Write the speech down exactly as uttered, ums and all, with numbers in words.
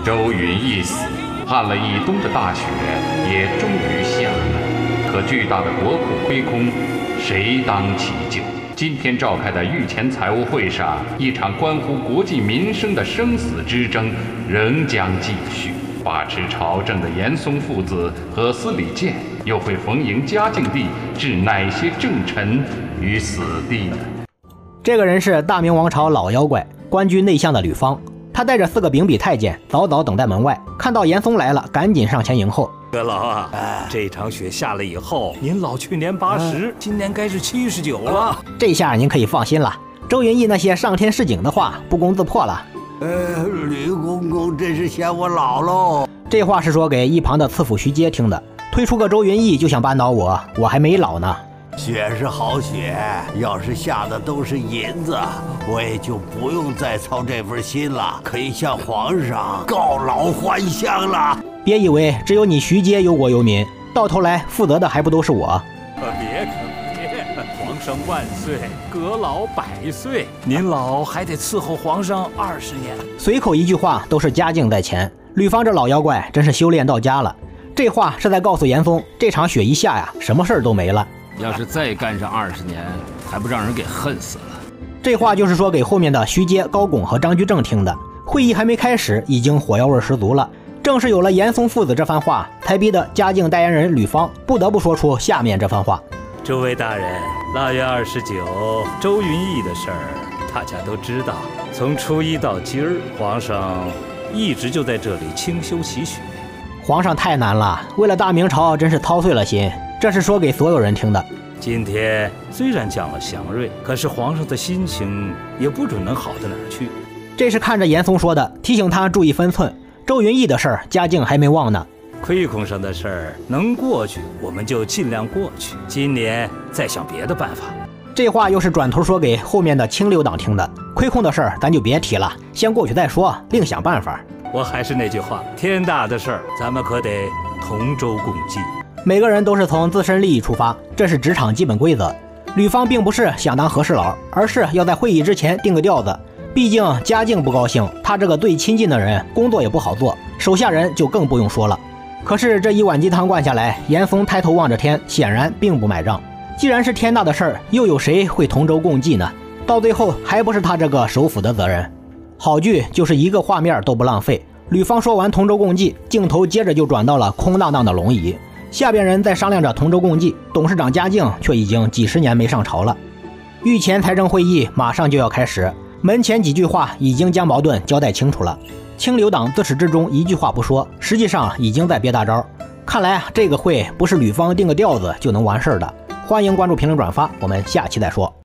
周云一死，旱了一冬的大雪也终于下了。可巨大的国库亏空，谁当其咎？今天召开的御前财务会上，一场关乎国计民生的生死之争仍将继续。把持朝政的严嵩父子和司礼监，又会逢迎嘉靖帝，置哪些政臣于死地呢？ 这个人是大明王朝老妖怪，官居内相的吕方。他带着四个秉笔太监，早早等在门外，看到严嵩来了，赶紧上前迎候。 阁老啊，这场雪下了以后，您老去年八十，今年该是七十九了。 这下您可以放心了，周云逸那些上天示警的话不攻自破了。 呃，吕公公真是嫌我老喽。 这话是说给一旁的次府徐阶听的。推出个周云逸就想扳倒我，我还没老呢。 雪是好雪，要是下的都是银子，我也就不用再操这份心了，可以向皇上告老还乡了。 别以为只有你徐阶忧国忧民，到头来负责的还不都是我？ 可别可别，皇上万岁，阁老百岁，您老还得伺候皇上二十年。 随口一句话都是嘉靖在前，吕方这老妖怪真是修炼到家了。这话是在告诉严嵩，这场雪一下呀，什么事儿都没了。 要是再干上二十年，还不让人给恨死了？ 这话就是说给后面的徐阶、高拱和张居正听的。会议还没开始，已经火药味十足了。正是有了严嵩父子这番话，才逼得嘉靖代言人吕方不得不说出下面这番话： 诸位大人，腊月二十九，周云逸的事儿，大家都知道。从初一到今儿，皇上一直就在这里清修祈雪。 皇上太难了，为了大明朝真是操碎了心。这是说给所有人听的。 今天虽然降了祥瑞，可是皇上的心情也不准能好到哪儿去。 这是看着严嵩说的，提醒他注意分寸。周云逸的事儿，嘉靖还没忘呢。 亏空上的事儿能过去，我们就尽量过去。今年再想别的办法。 这话又是转头说给后面的清流党听的。亏空的事儿咱就别提了，先过去再说，另想办法。 我还是那句话，天大的事儿，咱们可得同舟共济。 每个人都是从自身利益出发，这是职场基本规则。吕方并不是想当和事佬，而是要在会议之前定个调子。毕竟嘉靖不高兴，他这个最亲近的人工作也不好做，手下人就更不用说了。可是这一碗鸡汤灌下来，严嵩抬头望着天，显然并不买账。既然是天大的事儿，又有谁会同舟共济呢？到最后还不是他这个首辅的责任。好剧就是一个画面都不浪费。吕方说完同舟共济，镜头接着就转到了空荡荡的龙椅。下边人在商量着同舟共济，董事长嘉靖却已经几十年没上朝了。御前财政会议马上就要开始，门前几句话已经将矛盾交代清楚了。清流党自始至终一句话不说，实际上已经在憋大招。看来啊，这个会不是吕方定个调子就能完事儿的。欢迎关注、评论、转发，我们下期再说。